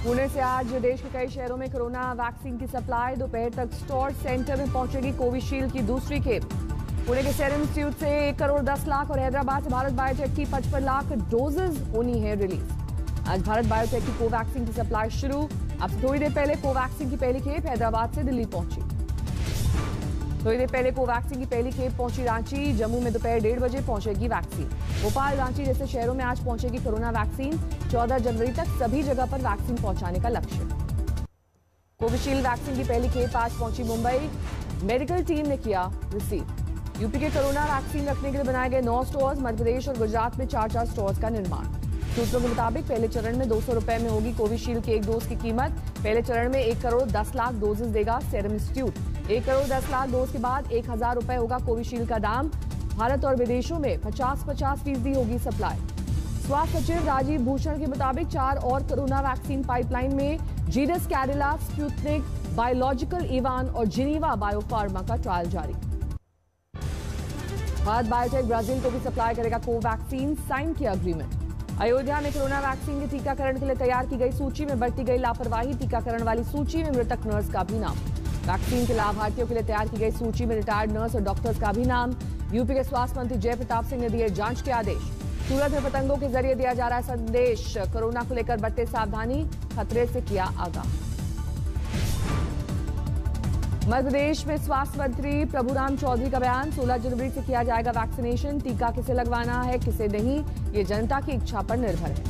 पुणे से आज देश के कई शहरों में कोरोना वैक्सीन की सप्लाई। दोपहर तक स्टोर सेंटर में पहुंचेगी कोविशील्ड की दूसरी खेप। पुणे के सीरम इंस्टीट्यूट से 1 करोड़ 10 लाख और हैदराबाद से भारत बायोटेक की 55 लाख डोजेज होनी है रिलीज। आज भारत बायोटेक की कोवैक्सीन की सप्लाई शुरू। अब से थोड़ी देर पहले कोवैक्सीन की पहली खेप हैदराबाद से दिल्ली पहुंची। थोड़ी देर पहले कोवैक्सीन की पहली खेप पहुंची रांची। जम्मू में दोपहर 1:30 बजे पहुंचेगी वैक्सीन। भोपाल, रांची जैसे शहरों में आज पहुंचेगी कोरोना वैक्सीन। 14 जनवरी तक सभी जगह पर वैक्सीन पहुंचाने का लक्ष्य। कोविशील्ड वैक्सीन की पहली खेप आज पहुंची मुंबई। मेडिकल टीम ने किया रिसीव। यूपी के कोरोना वैक्सीन रखने के लिए बनाए गए 9 स्टोर्स। मध्य प्रदेश और गुजरात में 4-4 स्टोर्स का निर्माण। सूत्रों के मुताबिक पहले चरण में 200 रुपए में होगी कोविशील्ड के 1 डोज की कीमत। पहले चरण में 1 करोड़ 10 लाख डोजेस देगा Serum Institute. 1 crore 10 lakh dose के बाद 1000 रुपए होगा कोविशील्ड का दाम। भारत और विदेशों में 50-50% होगी सप्लाई। स्वास्थ्य सचिव राजीव भूषण के मुताबिक 4 और कोरोना वैक्सीन पाइपलाइन में। जीडस कैडिला, स्पुतनिक, बायोलॉजिकल इवान और जिनीवा बायोफार्मा का ट्रायल जारी। भारत बायोटेक ब्राजील को भी सप्लाई करेगा कोवैक्सीन। साइन किया एग्रीमेंट। अयोध्या में कोरोना वैक्सीन के टीकाकरण के लिए तैयार की गई सूची में बरती गई लापरवाही। टीकाकरण वाली सूची में मृतक नर्स का भी नाम। वैक्सीन के लाभार्थियों के लिए तैयार की गई सूची में रिटायर्ड नर्स और डॉक्टर्स का भी नाम। यूपी के स्वास्थ्य मंत्री जय प्रताप सिंह ने दिए जांच के आदेश। सूरत में पतंगों के जरिए दिया जा रहा है संदेश। कोरोना को लेकर बरते सावधानी, खतरे से किया आगाह। मध्य प्रदेश में स्वास्थ्य मंत्री प्रभुराम चौधरी का बयान। 16 जनवरी से किया जाएगा वैक्सीनेशन। टीका किसे लगवाना है किसे नहीं, ये जनता की इच्छा पर निर्भर है।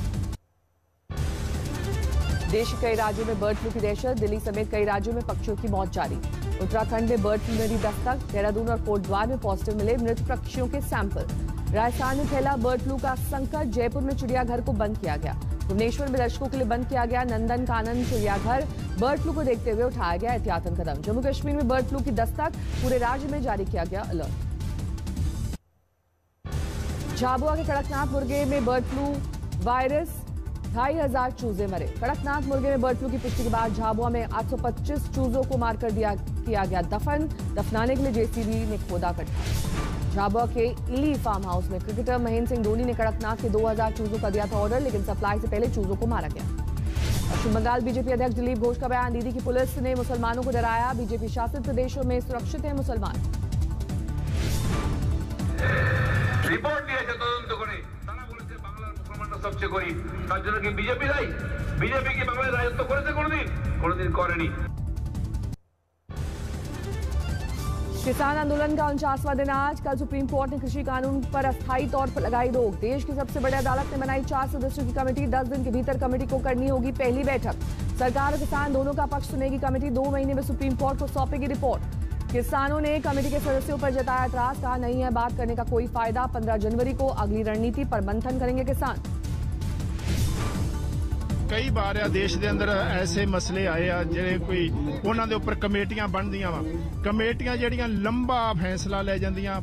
देश के कई राज्यों में बर्ड फ्लू की दहशत। दिल्ली समेत कई राज्यों में पक्षियों की मौत जारी। उत्तराखंड में बर्ड फ्लू ने दी दस्तक। देहरादून और कोटद्वार में पॉजिटिव मिले मृत पक्षियों के सैंपल। राजस्थान में फैला बर्ड फ्लू का संकट। जयपुर में चिड़ियाघर को बंद किया गया। भुवनेश्वर में दर्शकों के लिए बंद किया गया नंदन कानन चिड़ियाघर। बर्ड फ्लू को देखते हुए उठाया गया एहतियातन कदम। जम्मू कश्मीर में बर्ड फ्लू की दस्तक। पूरे राज्य में जारी किया गया अलर्ट। झाबुआ के कड़कनाथ मुर्गे में बर्ड फ्लू वायरस। 2500 चूजे मरे। कड़कनाथ मुर्गे में बर्ड फ्लू की पुष्टि के बाद झाबुआ में 825 चूजों को मारकर किया गया दफन। दफनाने के लिए जेसीबी ने खोदा गड्ढा। झाबुआ के इली फार्म हाउस में क्रिकेटर महेंद्र सिंह धोनी ने कड़कनाथ के 2000 चूजों का दिया था ऑर्डर, लेकिन सप्लाई से पहले चूजों को मारा गया। पश्चिम बंगाल बीजेपी अध्यक्ष दिलीप घोष का बयान। दीदी की पुलिस ने मुसलमानों को डराया। बीजेपी शासित प्रदेशों में सुरक्षित हैं मुसलमान। रिपोर्ट दिया तदন্ত করে তারা বলেছে বাংলার মুসলমানরা সবচেয়ে গরিব। তার জন্য কি বিজেপি দায়ী? বিজেপি কি বাংলায় রাজত্ব করেছে কোনোদিন করেনি। किसान आंदोलन का 49वां दिन आज। कल सुप्रीम कोर्ट ने कृषि कानून पर अस्थायी तौर पर लगाई रोक। देश की सबसे बड़ी अदालत ने बनाई 4 सदस्यों की कमेटी। 10 दिन के भीतर कमेटी को करनी होगी पहली बैठक। सरकार और किसान दोनों का पक्ष सुनेगी कमेटी। 2 महीने में सुप्रीम कोर्ट को सौंपेगी रिपोर्ट। किसानों ने कमेटी के सदस्यों पर जताया एतराज। कहा नहीं है बात करने का कोई फायदा। 15 जनवरी को अगली रणनीति पर मंथन करेंगे किसान। कई बार देश के अंदर ऐसे मसले आए आ ਜਿਹੜੇ ਕੋਈ ਉਹਨਾਂ ਦੇ ਉੱਪਰ ਕਮੇਟੀਆਂ ਬਣਦੀਆਂ ਵਾ। ਕਮੇਟੀਆਂ ਜਿਹੜੀਆਂ ਲੰਬਾ ਫੈਸਲਾ ਲੈ ਜਾਂਦੀਆਂ।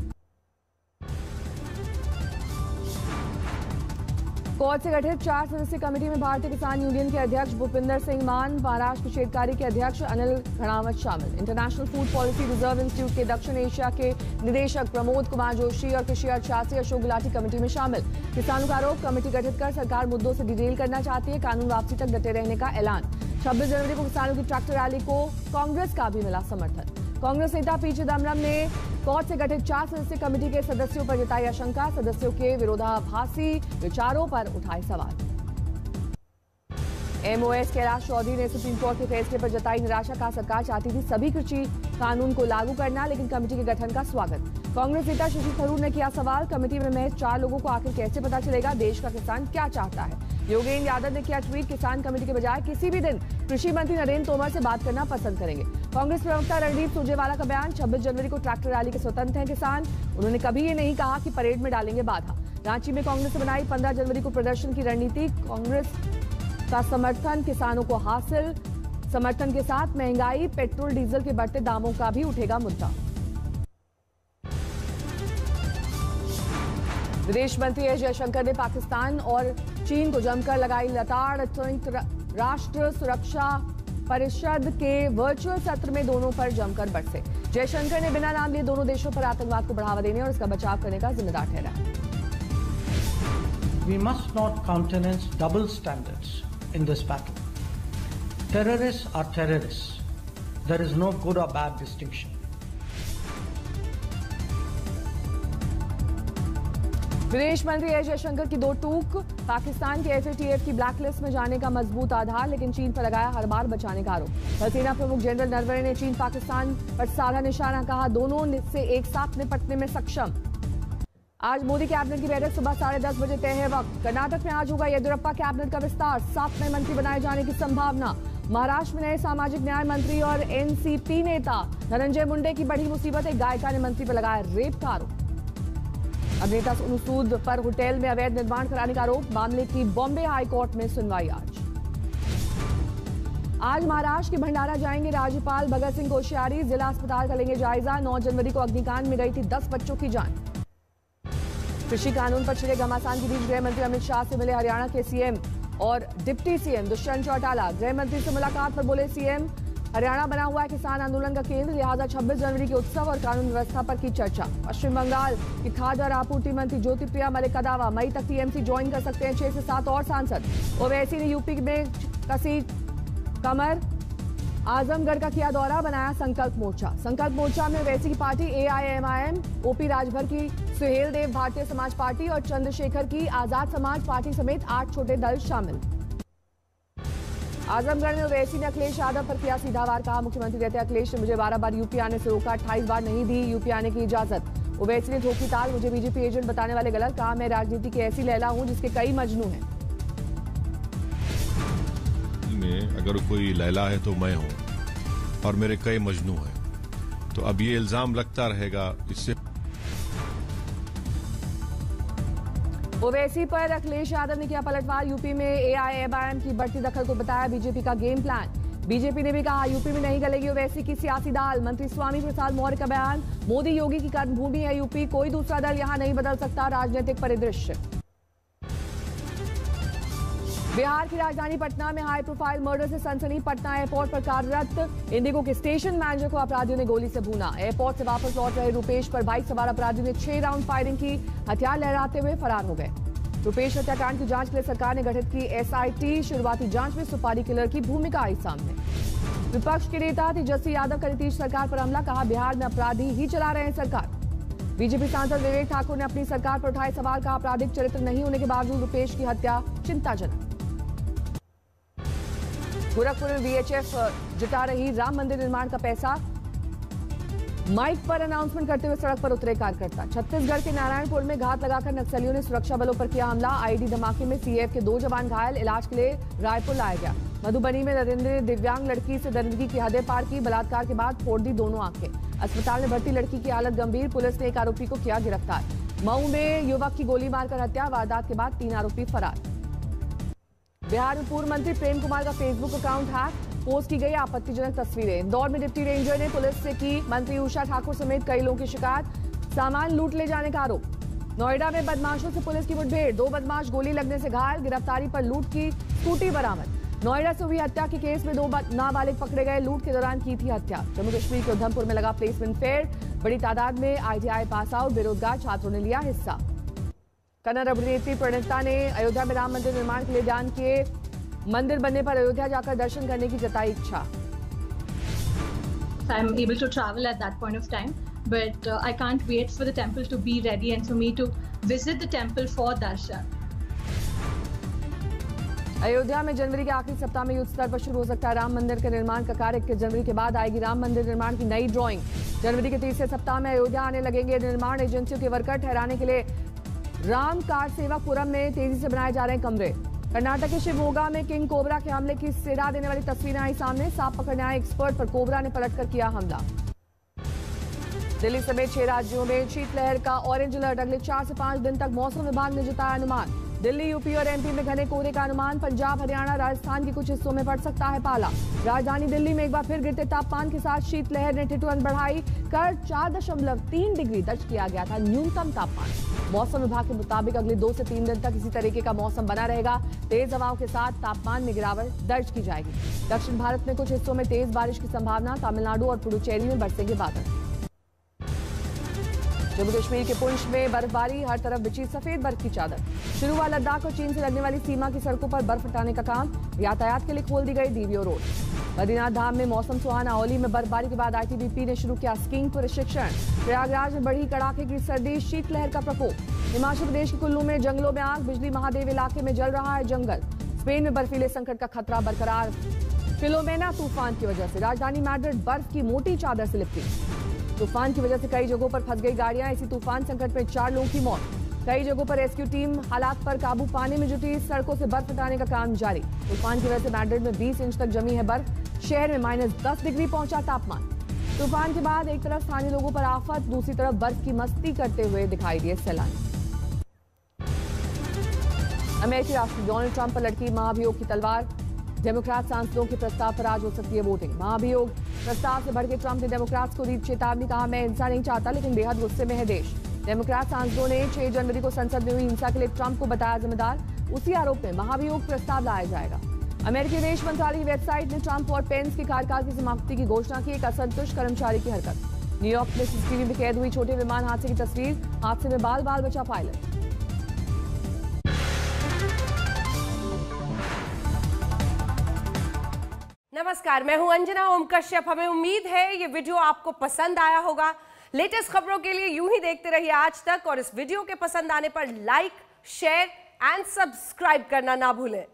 कोर्ट से गठित 4 सदस्यीय कमेटी में भारतीय किसान यूनियन के अध्यक्ष भूपिंदर सिंह मान, महाराष्ट्र क्षेत्रकारी के अध्यक्ष अनिल घणावत शामिल। International food policy reserve institute के दक्षिण एशिया के निदेशक प्रमोद कुमार जोशी और कृषि अर्थशास्त्री अशोक गुलाटी कमेटी में शामिल। किसानों का आरोप कमेटी गठित कर सरकार मुद्दों से डिटेल करना चाहती है। कानून वापसी तक डटे रहने का ऐलान। 26 जनवरी को किसानों की ट्रैक्टर रैली को कांग्रेस का भी मिला समर्थन। कांग्रेस नेता पी चिदम्बरम ने कोर्ट से गठित 4 सदस्यीय कमेटी के सदस्यों पर जताई आशंका। सदस्यों के विरोधाभासी विचारों पर उठाए सवाल। एमओएस कैलाश चौधरी ने सुप्रीम कोर्ट के फैसले पर जताई निराशा। कहा सरकार चाहती थी सभी कृषि कानून को लागू करना, लेकिन कमेटी के गठन का स्वागत। कांग्रेस नेता शशि थरूर ने किया सवाल। कमेटी में महज 4 लोगों को आखिर कैसे पता चलेगा देश का किसान क्या चाहता है। योगेंद्र यादव ने किया ट्वीट। किसान कमेटी के बजाय किसी भी दिन कृषि मंत्री नरेंद्र तोमर से बात करना पसंद करेंगे। कांग्रेस प्रवक्ता रणदीप सुरजेवाला का बयान। 26 जनवरी को ट्रैक्टर रैली के स्वतंत्र हैं किसान। उन्होंने कभी ये नहीं कहा कि परेड में डालेंगे बाधा। रांची में कांग्रेस ने बनाई 15 जनवरी को प्रदर्शन की रणनीति। कांग्रेस का समर्थन किसानों को हासिल। समर्थन के साथ महंगाई, पेट्रोल डीजल के बढ़ते दामों का भी उठेगा मुद्दा। विदेश मंत्री एस जयशंकर ने पाकिस्तान और चीन को जमकर लगाई लताड़। संयुक्त राष्ट्र सुरक्षा परिषद के वर्चुअल सत्र में दोनों पर जमकर बरसे। जयशंकर ने बिना नाम लिए दोनों देशों पर आतंकवाद को बढ़ावा देने और इसका बचाव करने का जिम्मेदार ठहराया। We must not countenance double standards in this battle. Terrorists are terrorists. There is no good or bad distinction. विदेश मंत्री एस जयशंकर की दो टूक। पाकिस्तान के FATF की ब्लैकलिस्ट में जाने का मजबूत आधार, लेकिन चीन पर लगाया हर बार बचाने का आरोप। थलसेना प्रमुख जनरल नरवणे ने चीन पाकिस्तान पर साधा निशाना, कहा दोनों से एक साथ निपटने में सक्षम। आज मोदी कैबिनेट की बैठक सुबह 10:30 बजे तय है वक्त। कर्नाटक में आज होगा येदियुरप्पा कैबिनेट का विस्तार, 7 नए मंत्री बनाए जाने की संभावना। महाराष्ट्र में नए सामाजिक न्याय मंत्री और NCP नेता। धनंजय मुंडे की बड़ी मुसीबत, एक गायिका ने मंत्री पर लगाया रेप का आरोप। अभिनेता सोनू सूद पर होटल में अवैध निर्माण कराने का आरोप, मामले की बॉम्बे हाई कोर्ट में सुनवाई आज महाराष्ट्र के भंडारा जाएंगे राज्यपाल भगत सिंह कोश्यारी। जिला अस्पताल का लेंगे जायजा। 9 जनवरी को अग्निकांड में गई थी 10 बच्चों की जान। कृषि कानून पर छिड़े घमासान के बीच गृह मंत्री अमित शाह से मिले हरियाणा के CM और डिप्टी CM दुष्यंत चौटाला। गृह मंत्री से मुलाकात पर बोले CM, हरियाणा बना हुआ है किसान आंदोलन का केंद्र, लिहाजा 26 जनवरी के उत्सव और कानून व्यवस्था पर की चर्चा। पश्चिम बंगाल की खाद्य और आपूर्ति मंत्री ज्योतिप्रिया मलिक का दावा, मई तक TMC ज्वाइन कर सकते हैं 6 से 7 और सांसद। ओवैसी ने यूपी में कसी कमर। आजमगढ़ का किया दौरा, बनाया संकल्प मोर्चा। संकल्प मोर्चा में ओवैसी की पार्टी AIMIM, OP राजभर की सुहेल देव भारतीय समाज पार्टी और चंद्रशेखर की आजाद समाज पार्टी समेत 8 छोटे दल शामिल। आजमगढ़ में ओवैसी ने अखिलेश यादव पर किया सीधा वार, कहा मुख्यमंत्री रहते अखिलेश ने मुझे 12 बार यूपी आने से रोका, 28 बार नहीं दी यूपी आने की इजाजत। ओवैसी ने ठोकी ताल, मुझे बीजेपी एजेंट बताने वाले गलत, कहा मैं राजनीति की ऐसी लैला हूं जिसके कई मजनू हैं। में अगर कोई लैला है तो मैं हूं और मेरे कई मजनू हैं, तो अब ये इल्जाम लगता रहेगा। इससे ओवैसी पर अखिलेश यादव ने किया पलटवार। यूपी में AIMIM की बढ़ती दखल को बताया बीजेपी का गेम प्लान। बीजेपी ने भी कहा यूपी में नहीं गलेगी ओवैसी की सियासी दाल। मंत्री स्वामी प्रसाद मौर्य का बयान, मोदी योगी की कर्मभूमि है यूपी, कोई दूसरा दल यहां नहीं बदल सकता राजनीतिक परिदृश्य। बिहार की राजधानी पटना में हाई प्रोफाइल मर्डर से सनसनी। पटना एयरपोर्ट पर कार्यरत इंडिगो के स्टेशन मैनेजर को अपराधियों ने गोली से भूना। एयरपोर्ट से वापस लौट रहे रुपेश पर बाइक सवार अपराधियों ने 6 राउंड फायरिंग की, हथियार लहराते हुए फरार हो गए। रुपेश हत्याकांड की जांच के लिए सरकार ने गठित की SIT। शुरुआती जांच में सुपारी किलर की भूमिका आई सामने। विपक्ष के नेता तेजस्वी यादव का नीतीश सरकार पर हमला, कहा बिहार में अपराधी ही चला रहे हैं सरकार। बीजेपी सांसद विवेक ठाकुर ने अपनी सरकार पर उठाए सवाल, कहा आपराधिक चरित्र नहीं होने के बावजूद रुपेश की हत्या चिंताजनक। गोरखपुर में VHF जुटा रही राम मंदिर निर्माण का पैसा, माइक पर अनाउंसमेंट करते हुए सड़क पर उतरे कार्यकर्ता। छत्तीसगढ़ के नारायणपुर में घात लगाकर नक्सलियों ने सुरक्षा बलों पर किया हमला। IED धमाके में CAF के 2 जवान घायल, इलाज के लिए रायपुर लाया गया। मधुबनी में नरेंद्र ने दिव्यांग लड़की से दरिंदगी की हदें पार की, बलात्कार के बाद फोड़ दी दोनों आंखें। अस्पताल में भर्ती लड़की की हालत गंभीर, पुलिस ने एक आरोपी को किया गिरफ्तार। मऊ में युवक की गोली मारकर हत्या, वारदात के बाद 3 आरोपी फरार। बिहार में पूर्व मंत्री प्रेम कुमार का फेसबुक अकाउंट हैक, पोस्ट की गई आपत्तिजनक तस्वीरें। इंदौर में डिप्टी रेंजर ने पुलिस से की मंत्री उषा ठाकुर समेत कई लोगों की शिकायत, सामान लूट ले जाने का आरोप। नोएडा में बदमाशों से पुलिस की मुठभेड़, 2 बदमाश गोली लगने से घायल, गिरफ्तारी पर लूट की स्कूटी बरामद। नोएडा से हुई हत्या के केस में 2 नाबालिग पकड़े गए, लूट के दौरान की थी हत्या। जम्मू कश्मीर के उधमपुर में लगा प्लेसमेंट फेयर, बड़ी तादाद में ITI पास आउट बेरोजगार छात्रों ने लिया हिस्सा। कन्नड़ अभिनेत्री प्रणीता ने अयोध्या में राम मंदिर निर्माण के लिए दान किए, मंदिर बनने पर अयोध्या जाकर दर्शन करने की जताई इच्छा। I am able to travel at that point of time, but I can't wait for the temple to be ready and for me to visit the temple for darshan. Ayodhya में जनवरी के आखिरी सप्ताह में युद्ध स्तर पर शुरू हो सकता है राम मंदिर के निर्माण का कार्य। 21 जनवरी के बाद आएगी राम मंदिर निर्माण की नई ड्राइंग। जनवरी के तीसरे सप्ताह में अयोध्या आने लगेंगे निर्माण एजेंसियों के वर्कर ठहराने के लिए राम कार सेवापुरम में तेजी से बनाए जा रहे हैं कमरे। कर्नाटक के शिवमोगा में किंग कोबरा के हमले की सिरा देने वाली तस्वीरें आई सामने। सांप पकड़ने आए एक्सपर्ट पर कोबरा ने पलटकर किया हमला। दिल्ली समेत 6 राज्यों में शीतलहर का ऑरेंज अलर्ट, अगले 4 से 5 दिन तक मौसम विभाग ने जताया अनुमान। दिल्ली, यूपी और MP में घने कोहरे का अनुमान। पंजाब, हरियाणा, राजस्थान के कुछ हिस्सों में पड़ सकता है पाला। राजधानी दिल्ली में एक बार फिर गिरते तापमान के साथ शीतलहर ने ठिठुरन बढ़ाई कर 4.3 डिग्री दर्ज किया गया था न्यूनतम तापमान। मौसम विभाग के मुताबिक अगले 2 से 3 दिन तक इसी तरीके का मौसम बना रहेगा। तेज हवाओं के साथ तापमान में गिरावट दर्ज की जाएगी। दक्षिण भारत में कुछ हिस्सों में तेज बारिश की संभावना। तमिलनाडु और पुडुचेरी में बरसेंगे बादल। जम्मू कश्मीर के पुंछ में बर्फबारी, हर तरफ बिछी सफेद बर्फ की चादर। शुरू हुआ लद्दाख और चीन से लगने वाली सीमा की सड़कों पर बर्फ हटाने का काम। यातायात के लिए खोल दी गई डीवीओ रोड। बद्रीनाथ धाम में मौसम सुहाना, ओली में बर्फबारी के बाद आईटीबीपी ने शुरू किया स्कीइंग प्रशिक्षण। प्रयागराज में बढ़ी कड़ाके की सर्दी, शीतलहर का प्रकोप। हिमाचल प्रदेश के कुल्लू में जंगलों में आग, बिजली महादेव इलाके में जल रहा है जंगल। स्पेन में बर्फीले संकट का खतरा बरकरार। फिलोमेना तूफान की वजह से राजधानी मैड्रिड बर्फ की मोटी चादर से लिपटी। तूफान की वजह से कई जगहों पर फंस गई गाड़ियां। इसी तूफान संकट में 4 लोगों की मौत। कई जगहों पर रेस्क्यू टीम हालात पर काबू पाने में जुटी। सड़कों से बर्फ हटाने का काम जारी। तूफान की वजह से मैड्रिड में 20 इंच तक जमी है बर्फ। शहर में -10 डिग्री पहुंचा तापमान। तूफान के बाद एक तरफ स्थानीय लोगों पर आफत, दूसरी तरफ बर्फ की मस्ती करते हुए दिखाई दिए सैलानी। अमेरिकी राष्ट्रपति डोनाल्ड ट्रंप पर लटकी महाभियोग की तलवार। डेमोक्रेट सांसदों के प्रस्ताव पर आज हो सकती है वोटिंग। महाभियोग प्रस्ताव से भड़के ट्रंप ने डेमोक्रेट्स को दी चेतावनी, कहा मैं हिंसा नहीं चाहता लेकिन बेहद गुस्से में है देश। डेमोक्रेट सांसदों ने 6 जनवरी को संसद में हुई हिंसा के लिए ट्रंप को बताया जिम्मेदार। उसी आरोप में महाभियोग प्रस्ताव लाया जाएगा। अमेरिकी विदेश मंत्रालय की वेबसाइट ने ट्रंप और पेंस की कार्यकाल की समाप्ति की घोषणा की। एक असंतुष्ट कर्मचारी की हरकत। न्यूयॉर्क में सीसीटीवी में कैद हुई छोटे विमान हादसे की तस्वीर। हादसे में बाल बाल बचा पायलट। नमस्कार, मैं हूं अंजना ओम कश्यप। हमें उम्मीद है ये वीडियो आपको पसंद आया होगा। लेटेस्ट खबरों के लिए यूं ही देखते रहिए आज तक और इस वीडियो के पसंद आने पर लाइक, शेयर एंड सब्सक्राइब करना ना भूलें।